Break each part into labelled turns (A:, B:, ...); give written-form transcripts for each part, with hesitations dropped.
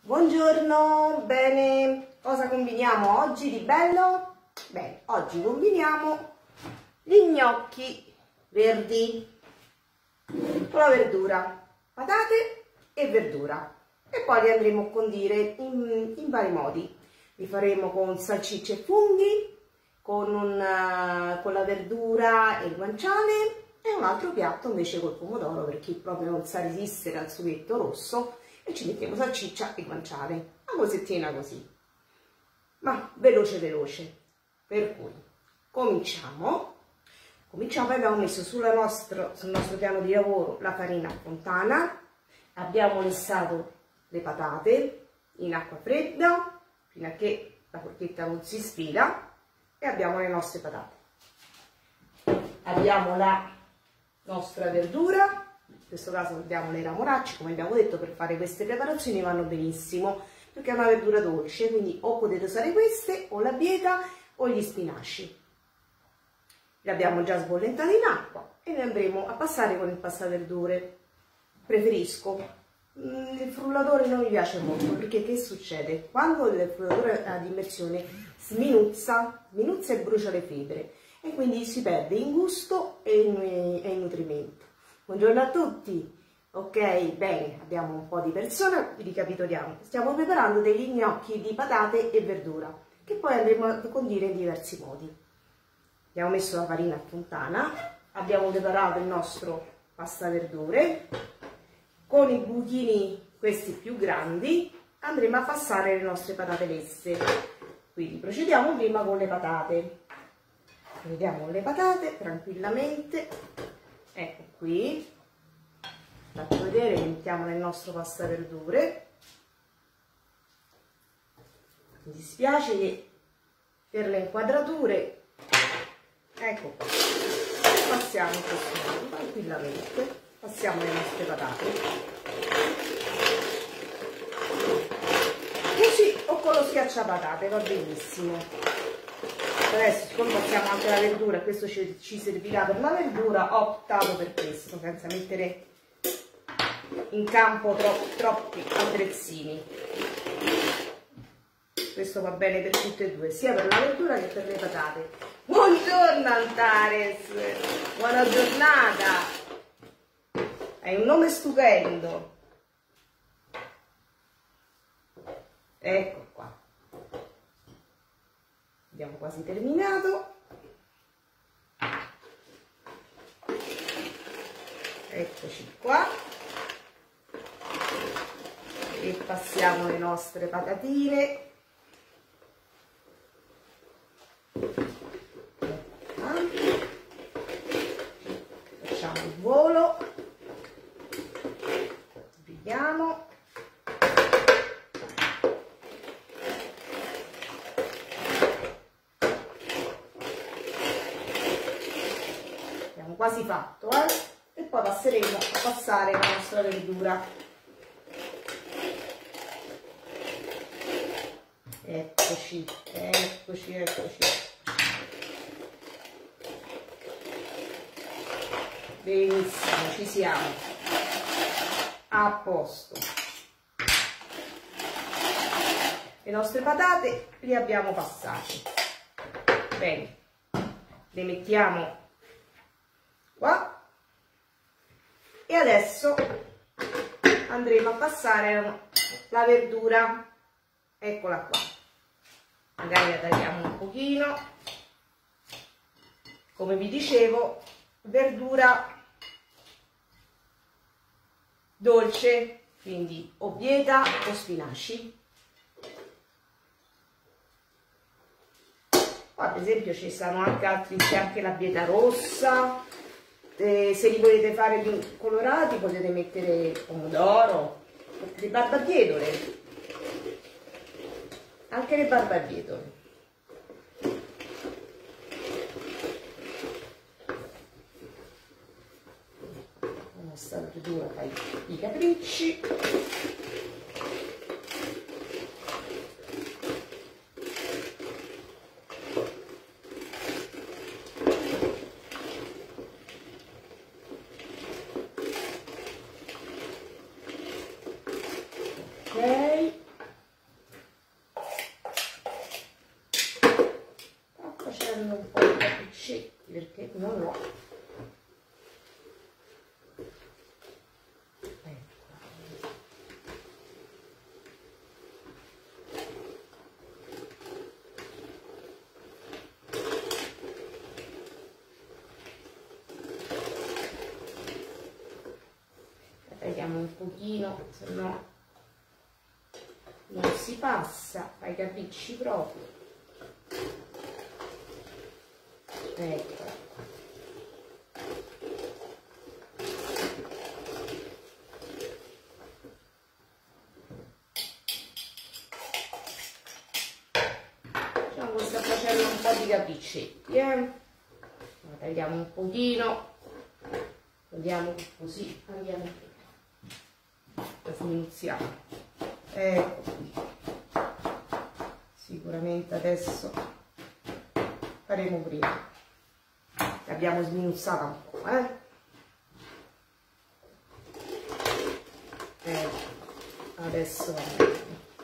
A: Buongiorno, bene, cosa combiniamo oggi di bello? Bene, oggi combiniamo gli gnocchi verdi con la verdura, patate e verdura, e poi li andremo a condire in vari modi. Li faremo con salsicce e funghi, con la verdura e il guanciale, e un altro piatto invece col pomodoro per chi proprio non sa resistere al sughetto rosso, e ci mettiamo salsiccia e guanciale, una cosettina così, ma veloce veloce. Per cui cominciamo. Abbiamo messo sul nostro piano di lavoro la farina fontana, abbiamo lessato le patate in acqua fredda fino a che la forchetta non si sfila, e abbiamo le nostre patate. Abbiamo la nostra verdura, in questo caso abbiamo le ramoracce, come abbiamo detto, per fare queste preparazioni vanno benissimo perché è una verdura dolce, quindi o potete usare queste, o la bieta, o gli spinaci. Le abbiamo già sbollentate in acqua e le andremo a passare con il passaverdure. Preferisco il frullatore, non mi piace molto, perché che succede? Quando il frullatore ad immersione sminuzza e brucia le fibre, e quindi si perde in gusto e in nutrimento. Buongiorno a tutti. Ok, bene, abbiamo un po' di persone, vi ricapitoliamo. Stiamo preparando degli gnocchi di patate e verdura, che poi andremo a condire in diversi modi. Abbiamo messo la farina fontana, abbiamo preparato il nostro passaverdure, con i buchini questi più grandi andremo a passare le nostre patate lesse. Quindi procediamo prima con le patate. Vediamo le patate tranquillamente, ecco qui, faccio vedere, le mettiamo nel nostro passaverdure. Mi dispiace che per le inquadrature, ecco qua, passiamo in questo modo tranquillamente, passiamo le nostre patate così, o con lo schiacciapatate va benissimo. Adesso, siccome passiamo anche la verdura, questo ci servirà per la verdura, ho optato per questo, senza mettere in campo troppi attrezzini. Questo va bene per tutte e due, sia per la verdura che per le patate. Buongiorno Antares, buona giornata, hai un nome stupendo. Ecco qua, abbiamo quasi terminato. Eccoci qua, e passiamo le nostre patatine. Facciamo il volo, vediamo. Abbiamo quasi fatto, e poi passeremo a passare la nostra verdura. Eccoci. Benissimo, ci siamo. A posto. Le nostre patate le abbiamo passate. Bene, le mettiamo qua, e adesso andremo a passare la verdura. Eccola qua, magari la tagliamo un pochino. Come vi dicevo, verdura dolce, quindi o bieta o spinaci. Qua ad esempio ci sono anche altri, c'è anche la bieta rossa. Se li volete fare più colorati potete mettere pomodoro, le barbabietole, anche le barbabietole. La nostra verdura fa i capricci. Ok, spaghetti perché non l'ho.
B: Tagliamo un pochino, se no non si passa ai capricci proprio. Ecco. Diciamo che sta facendo un po' di capriccetti, la tagliamo un pochino, vediamo così andiamo. Sminuzziamo, ecco qui. Sicuramente adesso faremo prima, l'abbiamo sminuzzata un po', adesso va bene.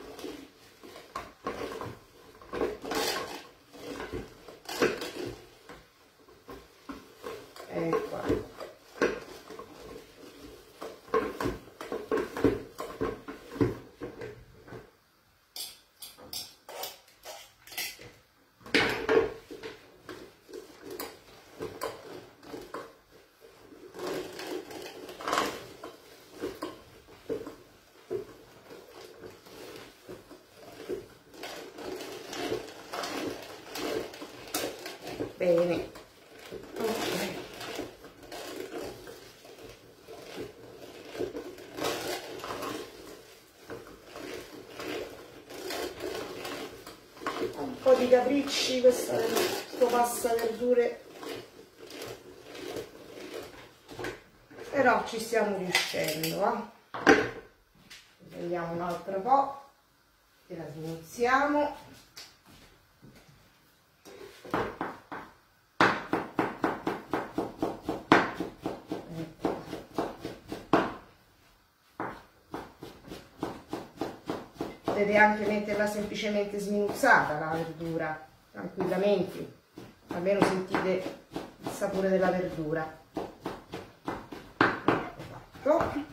B: Ecco. Bene, ok. Un po' di capricci, questo pasta verdure, però ci stiamo riuscendo, prendiamo un altro po' e la sminuzziamo. Potete anche metterla semplicemente sminuzzata la verdura, tranquillamente, almeno sentite il sapore della verdura. Ecco fatto.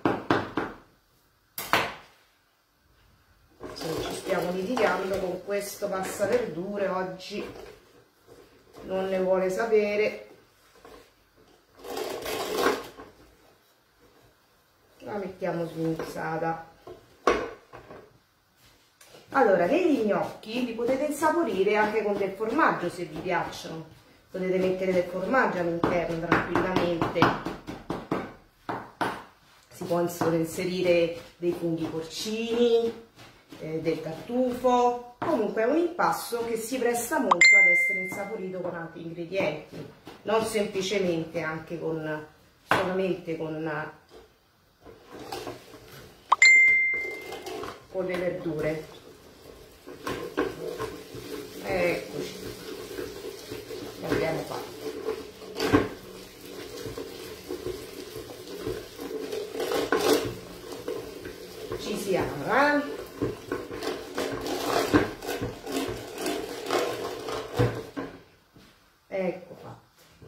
B: Se ci stiamo litigando con questo pasta verdure, oggi non ne vuole sapere. La mettiamo sminuzzata. Allora, negli gnocchi li potete insaporire anche con del formaggio se vi piacciono, potete mettere del formaggio all'interno tranquillamente, si può inserire dei funghi porcini, del tartufo, comunque è un impasto che si presta molto ad essere insaporito con altri ingredienti, non semplicemente anche solamente con le verdure. Eccoci, l'abbiamo fatto. Ci siamo, ecco fatto.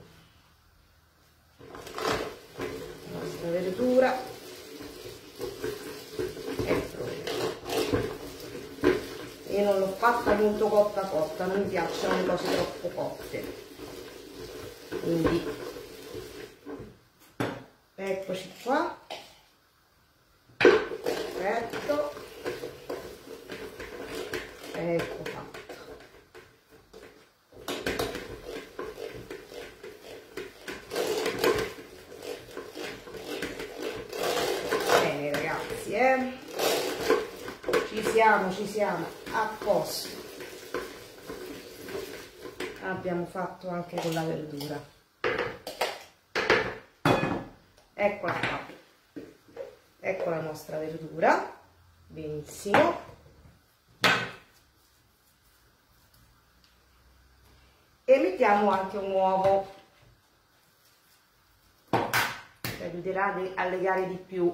B: La nostra verdura è pronta. Io non l'ho fatta molto cotta, non mi piacciono le cose troppo cotte, quindi eccoci qua, perfetto, ecco fatto. Bene ragazzi, ci siamo, a posto. Abbiamo fatto anche con la verdura. Eccola qua. Ecco la nostra verdura. Benissimo. E mettiamo anche un uovo. Ci aiuterà a legare di più.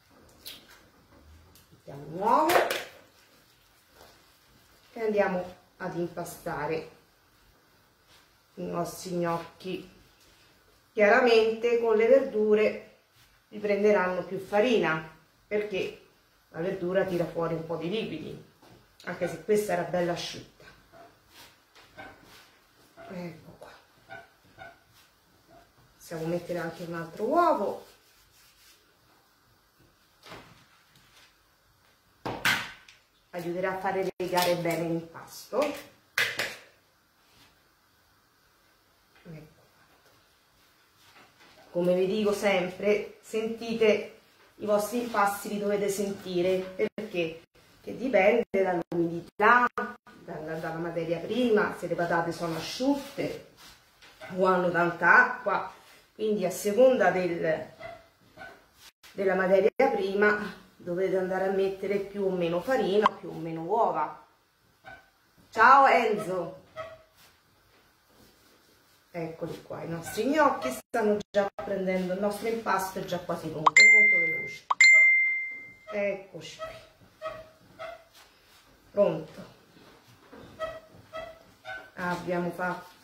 B: Mettiamo un uovo. E andiamo ad impastare.
A: i nostri gnocchi. Chiaramente con le verdure vi prenderanno più farina, perché la verdura tira fuori un po' di liquidi, anche se questa era bella asciutta. Ecco qua. Possiamo mettere anche un altro uovo. Aiuterà a fare legare bene l'impasto. Ecco. Come vi dico sempre, sentite i vostri impasti, li dovete sentire, perché che dipende dall'umidità, dalla materia prima, se le patate sono asciutte o hanno tanta acqua, quindi a seconda della materia prima dovete andare a mettere più o meno farina, più o meno uova. Ciao Enzo! Eccoli qua, i nostri gnocchi stanno già prendendo, il nostro impasto è già quasi pronto, è molto veloce. Eccoci qui. Pronto. Abbiamo fatto.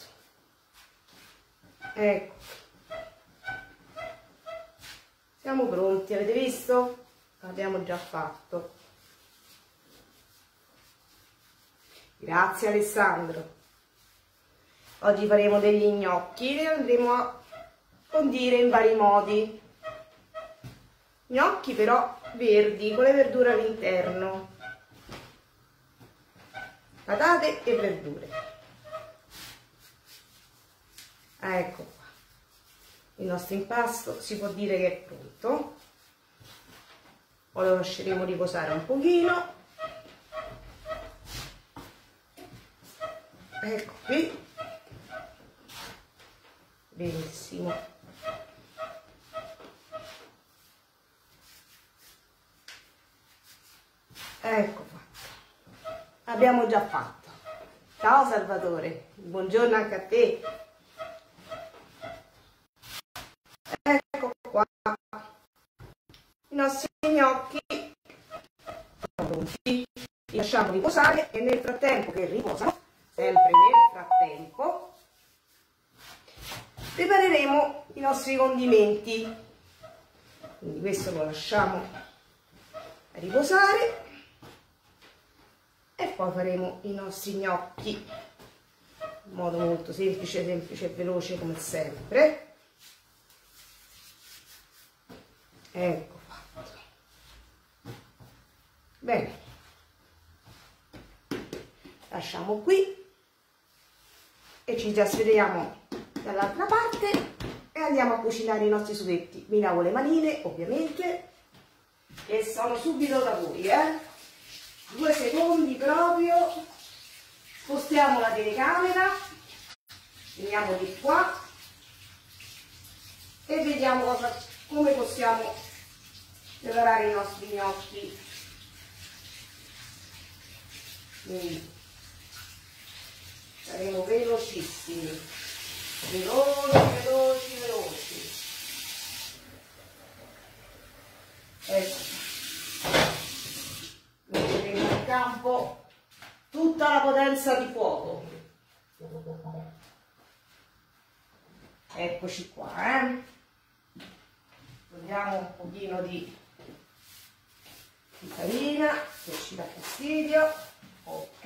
A: Ecco. Siamo pronti, avete visto? Abbiamo già fatto. Grazie Alessandro. Oggi faremo degli gnocchi, li andremo a condire in vari modi. Gnocchi però verdi, con le verdure all'interno. Patate e verdure. Ecco qua. Il nostro impasto si può dire che è pronto. Ora lo lasceremo riposare un pochino. Ecco qui. Benissimo. Ecco fatto. Abbiamo già fatto. Ciao Salvatore, buongiorno anche a te. Ecco qua. I nostri gnocchi sono pronti. Li lasciamo riposare e nel frattempo che riposano, sempre nel frattempo, prepareremo i nostri condimenti. Quindi questo lo lasciamo riposare e poi faremo i nostri gnocchi in modo molto semplice e veloce come sempre. Ecco fatto. Bene, lasciamo qui e ci trasferiamo dall'altra parte e andiamo a cucinare i nostri sughetti. Mi lavo le manine ovviamente e sono subito da voi, 2 secondi proprio. Spostiamo la telecamera, veniamo di qua e vediamo come possiamo preparare i nostri gnocchi. Quindi saremo velocissimi, veloci. Ecco, metteremo in campo tutta la potenza di fuoco. Eccoci qua, togliamo un pochino di farina che ci dà fastidio. Ok,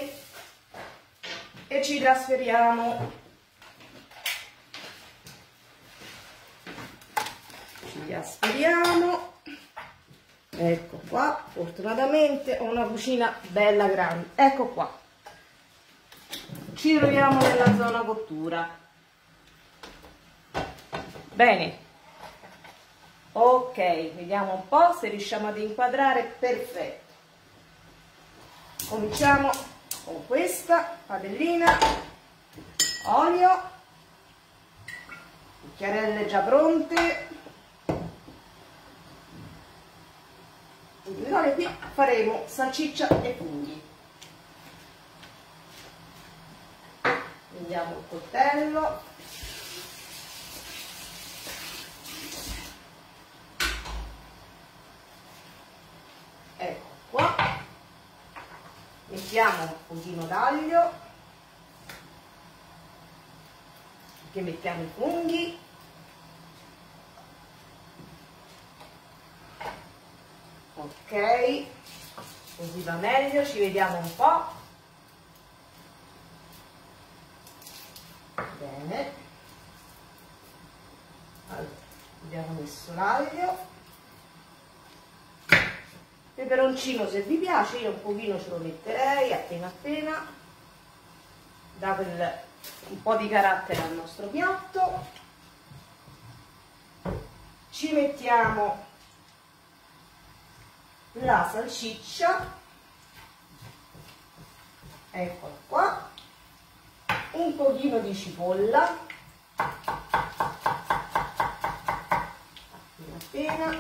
A: e ci trasferiamo. Ecco qua, fortunatamente ho una cucina bella grande. Ecco qua, ci troviamo nella zona cottura. Bene, ok, vediamo un po' se riusciamo ad inquadrare. Perfetto. Cominciamo con questa padellina, olio, cucchiarelle già pronte. Noi qui faremo salsiccia e funghi. Prendiamo il coltello. Ecco qua. Mettiamo un pochino d'aglio. che mettiamo i funghi. Ok, così va meglio, ci vediamo un po'. Bene, allora, abbiamo messo l'aglio, peperoncino se vi piace, io un pochino ce lo metterei appena appena, dà un po' di carattere al nostro piatto. Ci mettiamo la salsiccia, eccola qua, un pochino di cipolla, appena appena,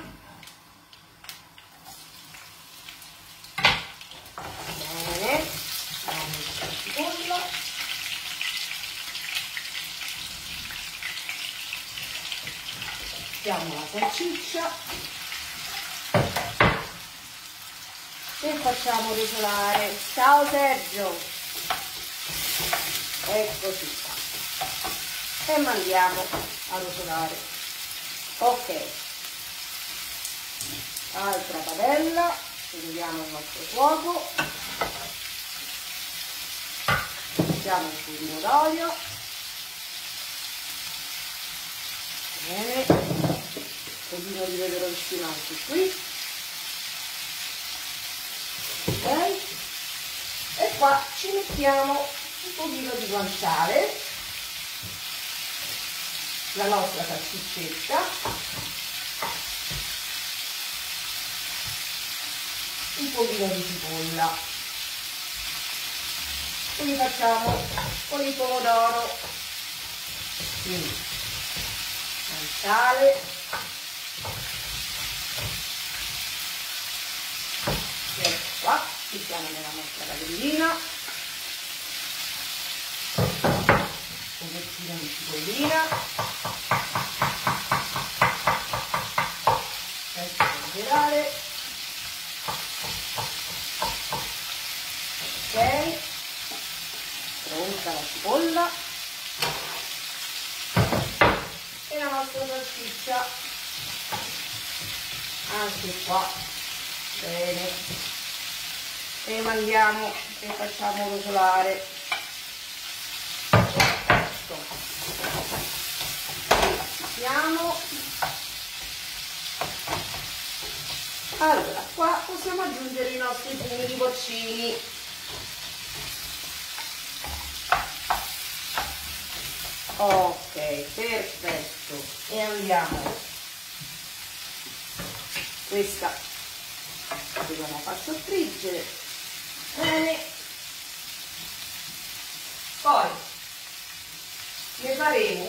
A: bene, la cipolla, mettiamo la salsiccia e facciamo rosolare. Ciao Sergio, eccoci, e mandiamo a rosolare. Ok, altra padella, togliamo il nostro fuoco, mettiamo un pochino d'olio, bene, un pochino di peperoncino anche qui. Okay. E qua ci mettiamo un pochino di guanciale, la nostra salsiccetta, un pochino di cipolla, quindi facciamo con il pomodoro, quindi guanciale, qua, mettiamo nella nostra padellina, un pochettino di cipollina, senza esagerare, ok, pronta la cipolla e la nostra salsiccia, anche qua, bene. E mandiamo e facciamo rosolare. Mettiamo. Allora, qua possiamo aggiungere i nostri funghi porcini. Ok, perfetto. E andiamo. Questa dobbiamo far soffriggere. Bene, poi ne faremo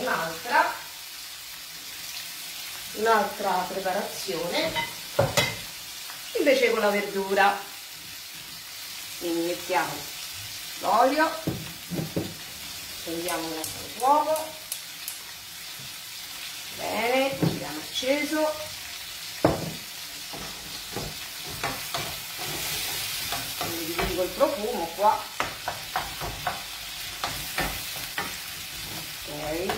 A: un'altra preparazione invece con la verdura. Quindi mettiamo l'olio, prendiamo il nostro fuoco, bene, abbiamo acceso. Il profumo qua, ok,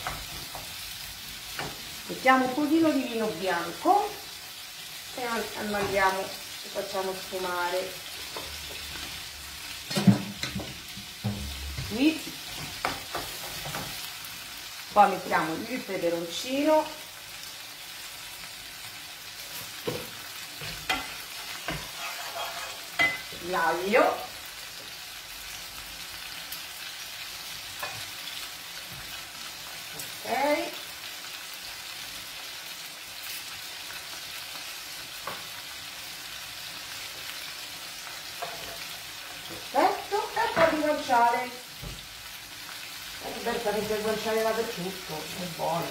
A: mettiamo un pochino di vino bianco e andiamo e facciamo sfumare qui. Poi mettiamo il peperoncino, l'aglio, ok, perfetto, e un po' di guanciale. Berta mette il guanciale dappertutto, è buono.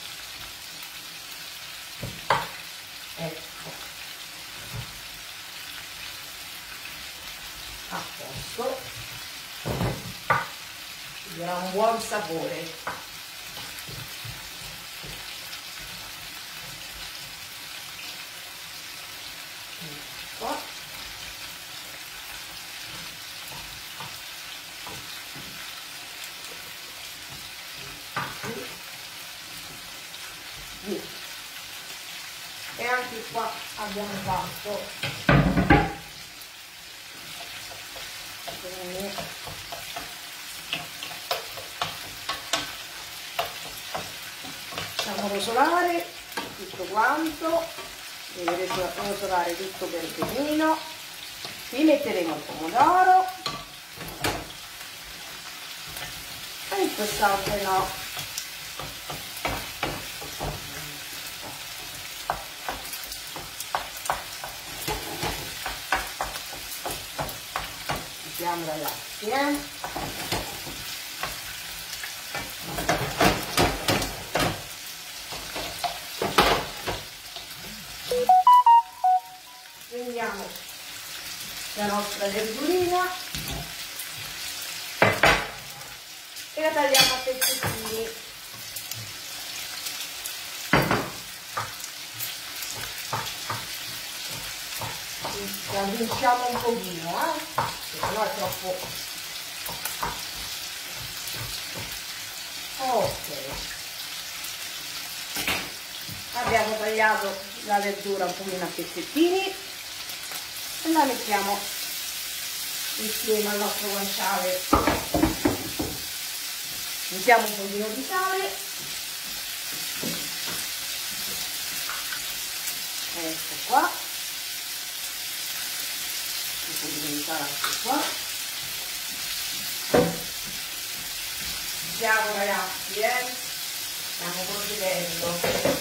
A: Ecco, a posto, ci darà un buon sapore. Qua. qua abbiamo fatto facciamo rosolare tutto quanto, deve rosolare tutto per benino. Qui metteremo il pomodoro e in quest'altro no. Mettiamo ragazzi, prendiamo la nostra verdurina e la tagliamo a pezzettini. La vinciamo un pochino, perché no è troppo. Ok, abbiamo tagliato la verdura un pochino a pezzettini e la mettiamo insieme al nostro guanciale. Mettiamo un pochino di sale, ecco qua, un pochino di sale anche qua. Siamo ragazzi, stiamo procedendo.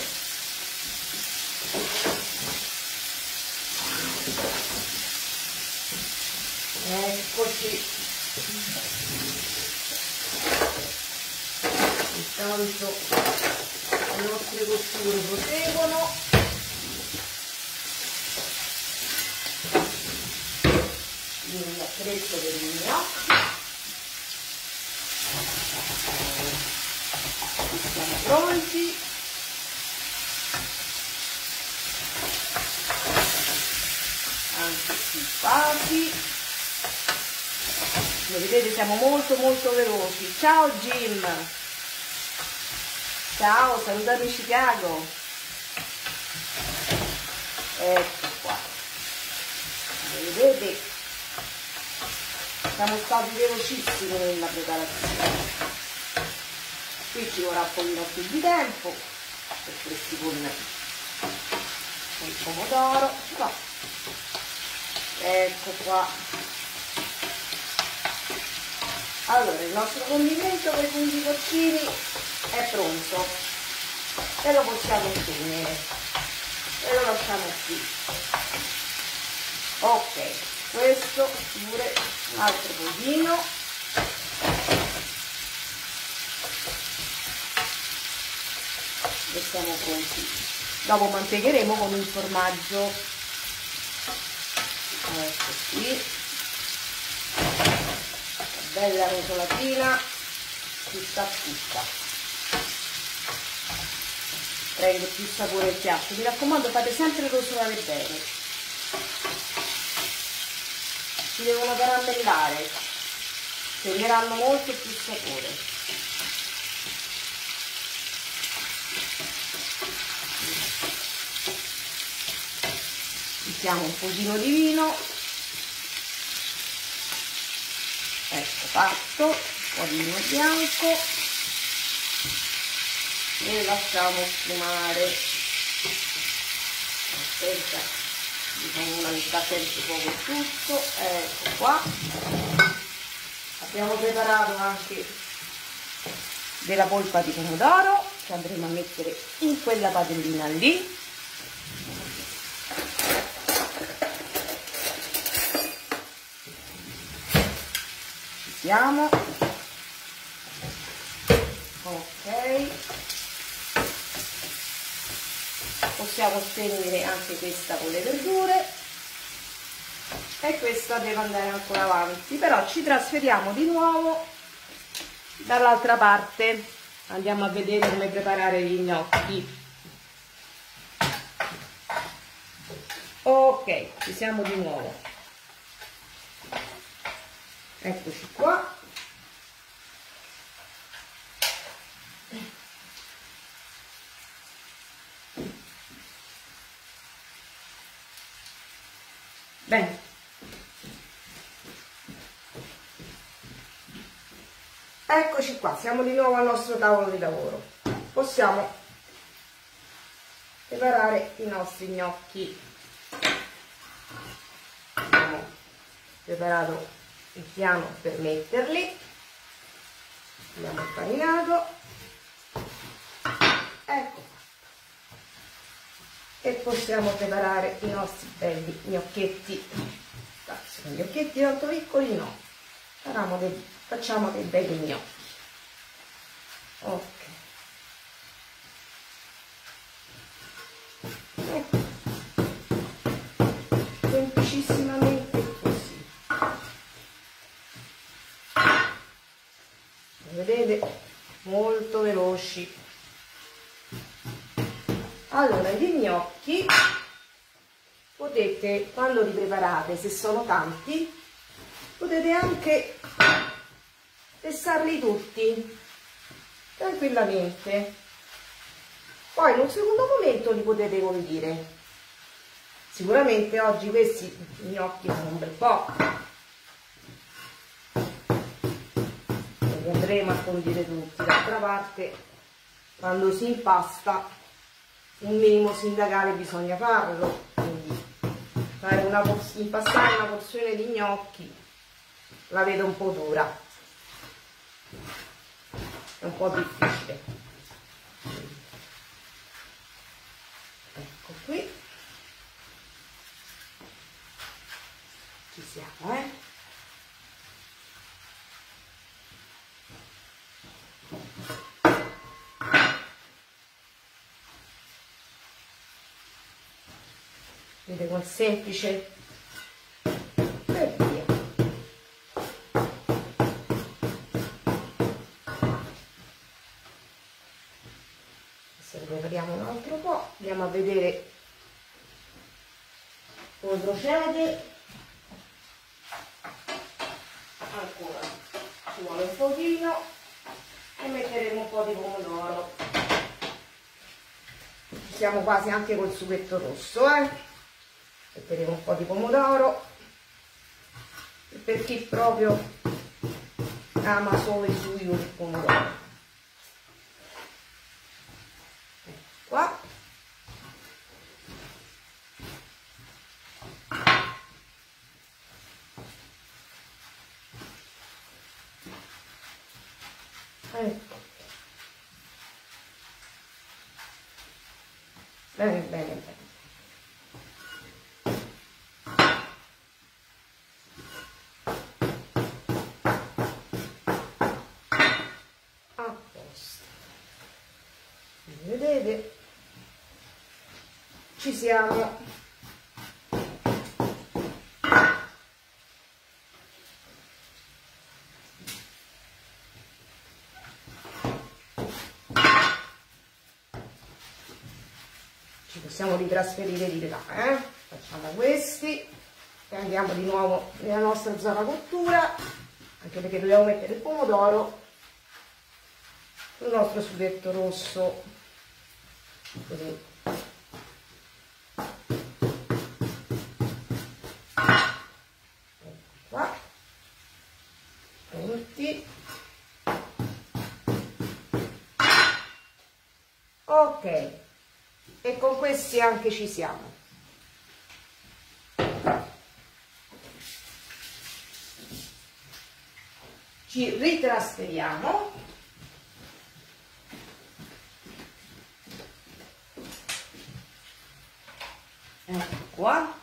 A: Eccoci, intanto le nostre cotture proseguono. Io mi attrezzo per i gnocchi. Siamo pronti. Anche simpatici. Come vedete siamo molto veloci. Ciao Jim, ciao, salutami Chicago. Ecco qua, come vedete siamo stati velocissimi nella preparazione. Qui ci vorrà un pochino più di tempo per questi con il pomodoro, no. Ecco qua. Allora, il nostro condimento con i funghi porcini è pronto e lo possiamo spegnere e lo lasciamo qui. Ok, questo pure un altro pochino. E siamo pronti. Dopo mantegheremo con il formaggio. Ecco qui. Bella rosolatina, ci sta tutta. Prende più sapore il piatto. Mi raccomando, fate sempre rosolare bene. Si devono caramellare, prenderanno molto più sapore. Mettiamo un pochino di vino. Ecco fatto, un po' di vino bianco e lasciamo sfumare. Aspetta, diciamo una metà sempre poco tutto. Ecco qua. Abbiamo preparato anche della polpa di pomodoro che andremo a mettere in quella padellina lì. Siamo. Ok, possiamo spegnere anche questa con le verdure e questa deve andare ancora avanti, però ci trasferiamo di nuovo dall'altra parte, andiamo a vedere come preparare gli gnocchi. Ok, ci siamo di nuovo. Eccoci qua. Bene, eccoci qua, siamo di nuovo al nostro tavolo di lavoro. Possiamo preparare i nostri gnocchi. Abbiamo preparato il piano per metterli, abbiamo farinato, ecco, e possiamo preparare i nostri belli gnocchetti. Sono gnocchetti tanto piccoli, no, facciamo dei belli gnocchi. Ok, semplicissimamente così, vedete, molto veloci. Allora, gli gnocchi potete, quando li preparate, se sono tanti, potete anche pesarli tutti tranquillamente, poi in un secondo momento li potete condire. Sicuramente oggi questi gnocchi sono un bel po', li andremo a condire tutti. D'altra parte, quando si impasta, un minimo sindacale bisogna farlo, quindi fare impastare una porzione di gnocchi la vedo un po' dura, è un po' difficile. Ecco qui, ci siamo, vedete, con semplice e via. Adesso ne prepariamo un altro po', andiamo a vedere come procede. Ancora ci vuole un pochino e metteremo un po' di pomodoro. Ci siamo quasi anche col sughetto rosso, metteremo un po' di pomodoro per chi proprio ama solo il sugo del pomodoro. Ecco qua. Ecco. Bene, bene, bene. A posto. Vedete? Ci siamo. Possiamo ritrasferire di là, facciamo questi e andiamo di nuovo nella nostra zona cottura, anche perché dobbiamo mettere il pomodoro sul nostro sughetto rosso, così. Ecco qua, pronti. Ok. E con questi anche ci siamo. Ci ritrasferiamo. Ecco qua.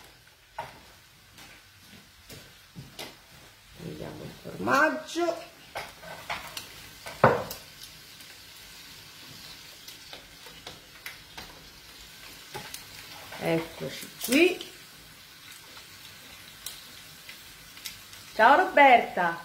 A: Vediamo il formaggio. Eccoci qui. Ciao Roberta.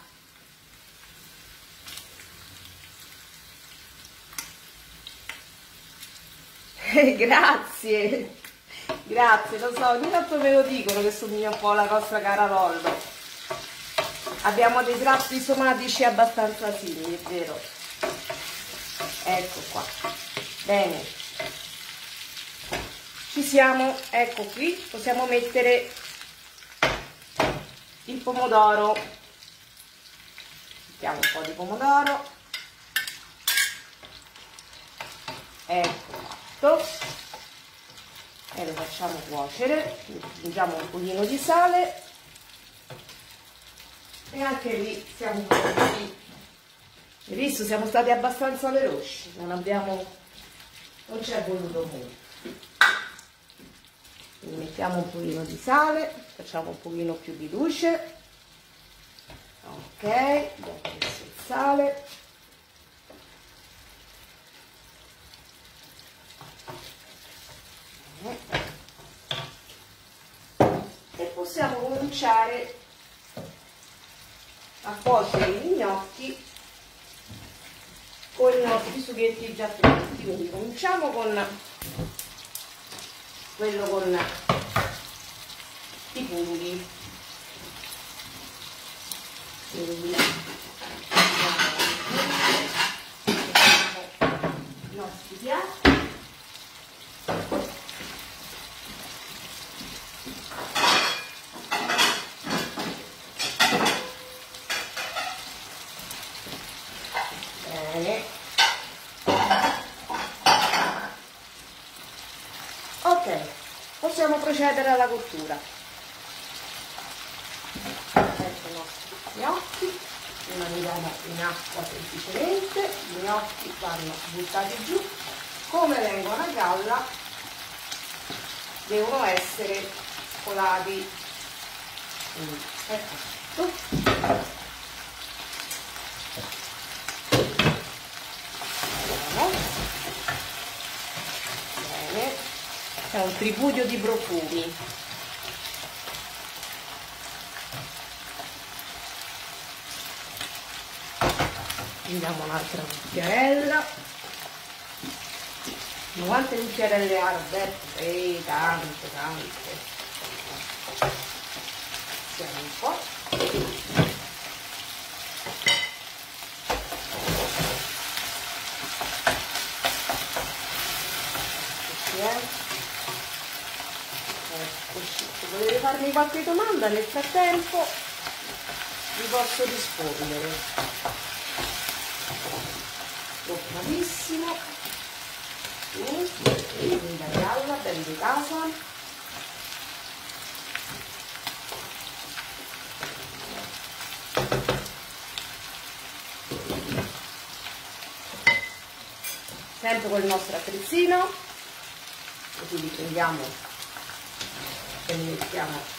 A: Grazie, grazie, lo so, ogni tanto me lo dicono che somiglia un po' alla nostra cara Lollo. Abbiamo dei tratti somatici abbastanza simili, è vero. Ecco qua. Bene. Ci siamo, ecco qui, possiamo mettere il pomodoro, mettiamo un po' di pomodoro, ecco fatto, e lo facciamo cuocere, aggiungiamo un pochino di sale e anche lì siamo pronti. Hai visto, siamo stati abbastanza veloci, non ci è voluto molto. Quindi mettiamo un pochino di sale, facciamo un pochino più di luce, ok, abbiamo messo il sale, e possiamo cominciare a cuocere gli gnocchi con i nostri sughetti già pronti. Quindi cominciamo con quello con i funghi. Quindi i nostri piatti. Bene. Ok, possiamo procedere alla cottura. Ecco i nostri gnocchi, prima li diamo in acqua semplicemente, gli gnocchi vanno buttati giù, come vengono a galla devono essere colati. Quindi è fatto. Bene, è un tripudio di profumi. Diamo un'altra cucchiarella. Quante cucchiarelle ha Roberto? Tante. Siamo un po'. Eccoci. Se volete farmi qualche domanda nel frattempo vi posso rispondere. Bravissimo, da galla, ben di casa. Sempre con il nostro attrezzino, così li prendiamo e li mettiamo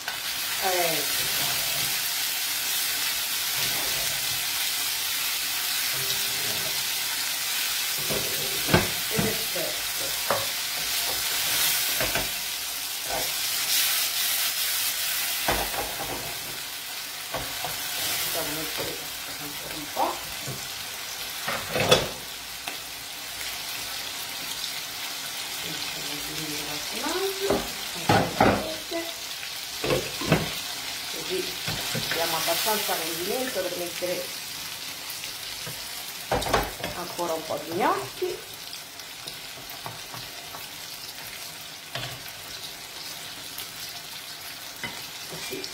A: un po'. Così diamo abbastanza condimento per mettere ancora un po' di gnocchi. Così.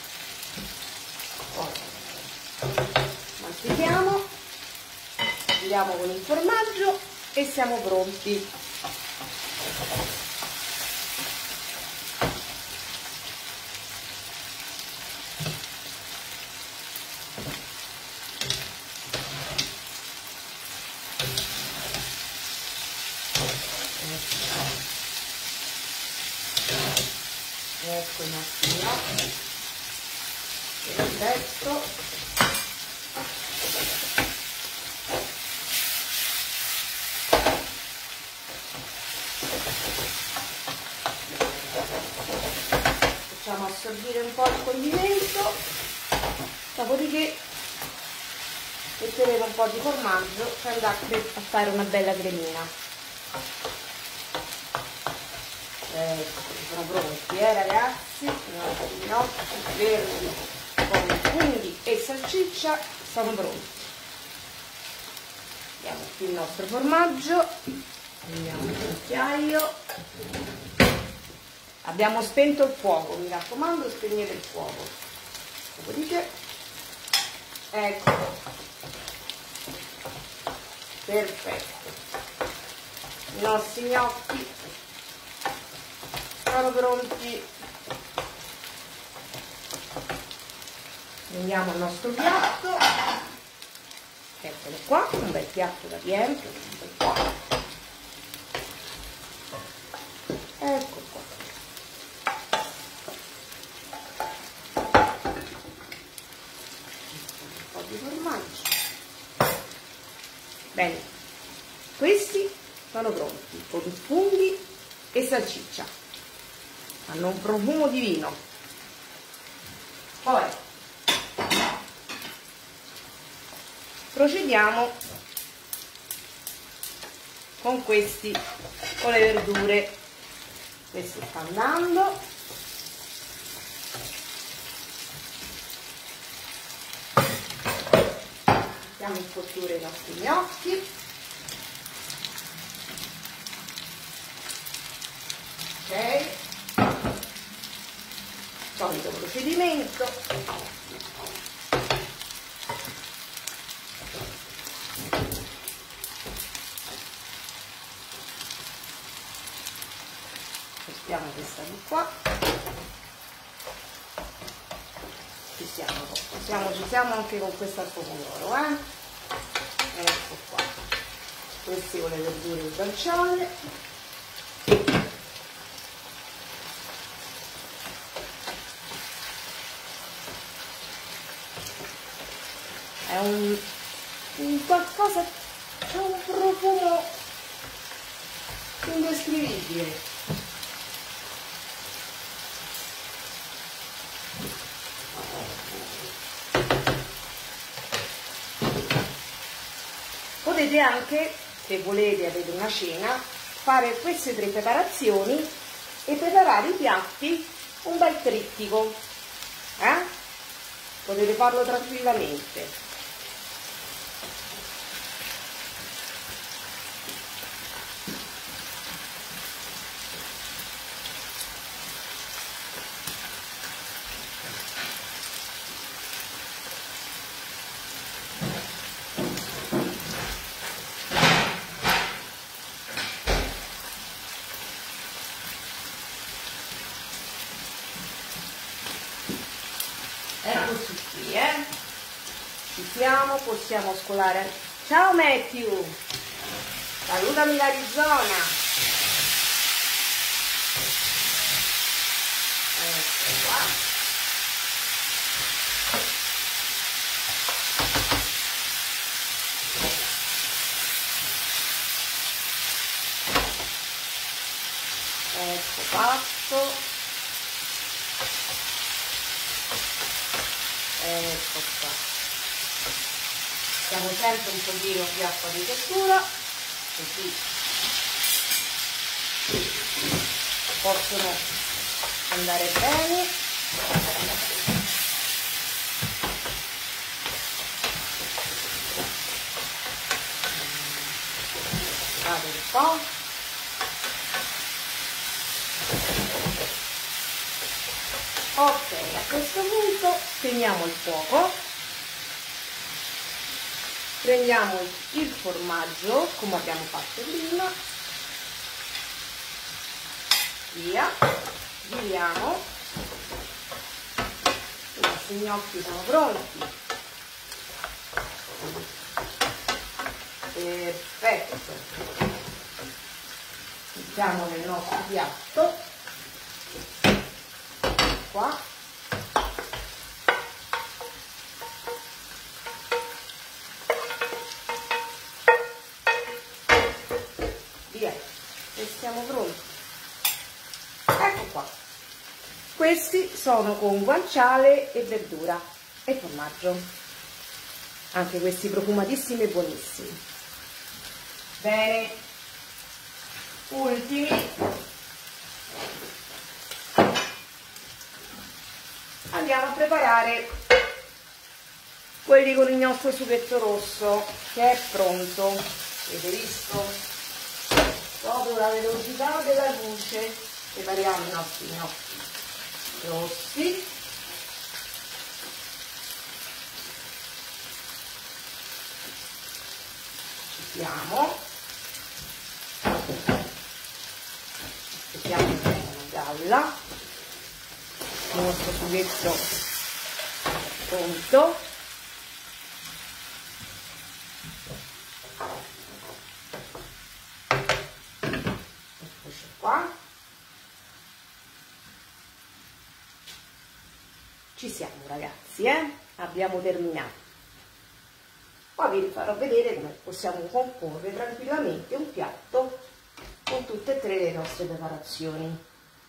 A: Mantichiamo, andiamo con il formaggio e siamo pronti. Ecco i nostri gnocchi, perfetto. Facciamo assorbire un po' il condimento, dopodiché metteremo un po' di formaggio per andare a fare una bella cremina. Sono pronti, ragazzi, i nostri gnocchi verdi con funghi e salsiccia sono pronti. Diamo qui il nostro formaggio, prendiamo il cucchiaio. Abbiamo spento il fuoco, mi raccomando, spegnete il fuoco. Dopodiché, ecco, perfetto, i nostri gnocchi sono pronti. Prendiamo il nostro piatto, eccolo qua, un bel piatto da riempire, ecco qua. Un po' di formaggio. Bene, questi sono pronti con funghi e salsiccia, hanno un profumo divino. Poi procediamo con questi, con le verdure. Questo sta andando, mettiamo in cottura i nostri gnocchi, ok, solito procedimento. Mettiamo questa di qua, ci siamo anche con quest'altro pomodoro, ecco qua, questi con le verdure di guanciale, è un qualcosa, c'è un profumo indescrivibile. Potete anche, se volete, avete una cena, fare queste 3 preparazioni e preparare i piatti un bel trittico, potete farlo tranquillamente. Eccoci qui, ci siamo, possiamo scolare. Ciao Matthew, salutami l'Arizona. Ecco qua. Ecco fatto. Ecco qua, mettiamo sempre un pochino di acqua di cottura, così possono andare bene. Guardate un po'. Ok, a questo punto spegniamo il fuoco, prendiamo il formaggio come abbiamo fatto prima, via, giriamo, i nostri gnocchi sono pronti, perfetto, mettiamo nel nostro piatto. Qua. Via, e siamo pronti. Ecco qua. Questi sono con guanciale e verdura e formaggio. Anche questi profumatissimi e buonissimi. Bene. Ultimi. Andiamo a preparare quelli con il nostro sughetto rosso che è pronto. Avete visto? Proprio la velocità della luce prepariamo i nostri gnocchi rossi. chiudiamo, aspettiamo che venga una galla, il nostro sughetto pronto. Eccoci qua, ci siamo ragazzi, abbiamo terminato. Poi vi farò vedere come possiamo comporre tranquillamente un piatto con tutte e tre le nostre preparazioni.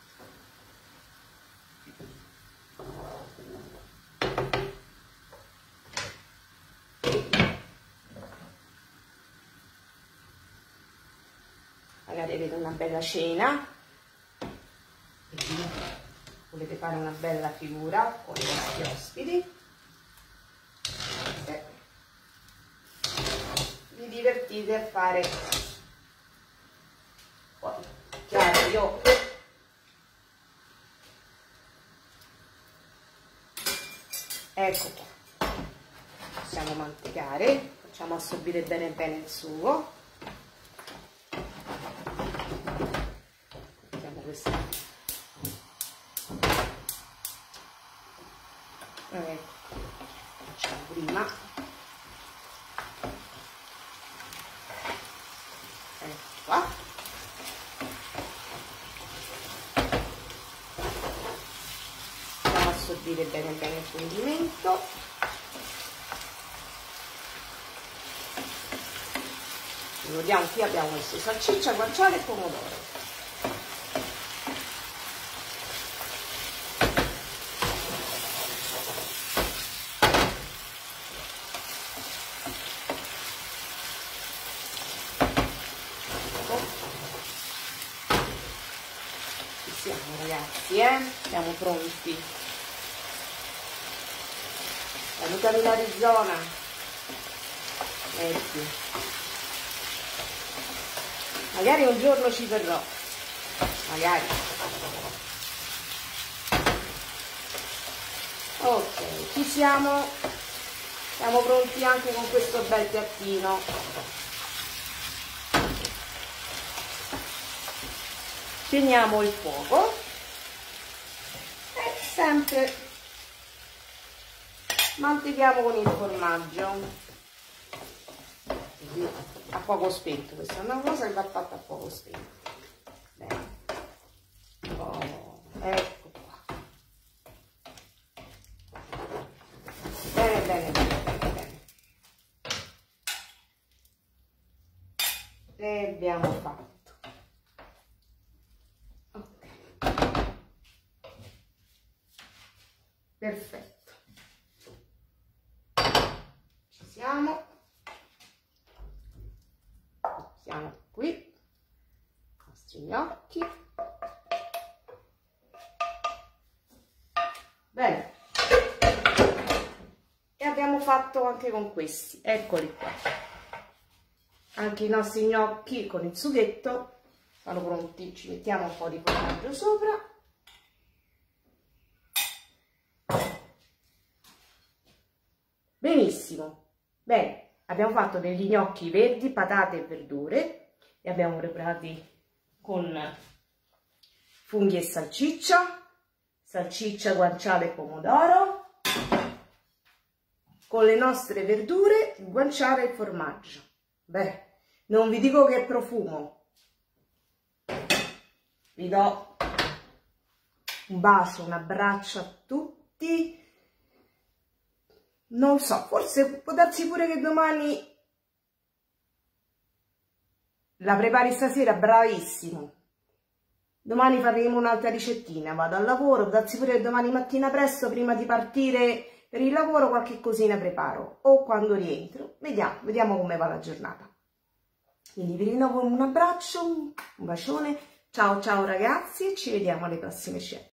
A: Magari avete una bella cena e volete fare una bella figura con i vostri ospiti. Vi divertite a fare. Poi chiaro, io ecco qua, possiamo mantecare, facciamo assorbire bene bene il sugo. Mettiamo questa, facciamo prima. Qua. Facciamo assorbire bene bene il condimento. Ricordiamo, qui abbiamo messo salsiccia, guanciale e pomodoro. Ragazzi, siamo pronti. Salutami l'Arizona. Ecco. Magari un giorno ci verrò, magari. Ok, ci siamo. Siamo pronti anche con questo bel piattino. Spegniamo il fuoco. Sempre mantechiamo con il formaggio, così a fuoco spento. Questa è una cosa che va fatta a fuoco spento. Bene. Oh, ecco qua. Bene, bene, bene, bene, bene. E abbiamo fatto. Perfetto, ci siamo qui, i nostri gnocchi. Bene, e abbiamo fatto anche con questi, eccoli qua, anche i nostri gnocchi con il sughetto sono pronti. Ci mettiamo un po' di formaggio sopra. Benissimo, bene, abbiamo fatto degli gnocchi verdi, patate e verdure, li abbiamo preparati con funghi e salsiccia, guanciale e pomodoro, con le nostre verdure, il guanciale e il formaggio. Beh, non vi dico che profumo, vi do un bacio, un abbraccio a tutti. Non so, forse può darsi pure che domani la prepari stasera, bravissimo. Domani faremo un'altra ricettina, vado al lavoro, può darsi pure che domani mattina presto, prima di partire per il lavoro, qualche cosina preparo. O quando rientro, vediamo come va la giornata. Quindi vi rinnovo un abbraccio, un bacione. Ciao ciao ragazzi e ci vediamo alle prossime scene.